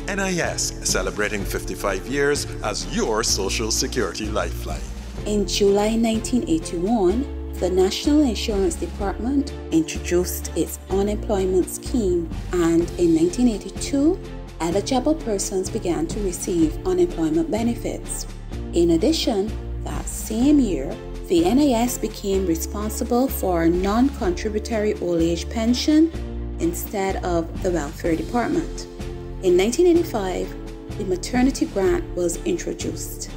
NIS, celebrating 55 years as your Social Security lifeline. In July 1981, the National Insurance Department introduced its unemployment scheme, and in 1982, eligible persons began to receive unemployment benefits. In addition, that same year, the NIS became responsible for non-contributory old age pension instead of the Welfare Department. In 1985, the maternity grant was introduced.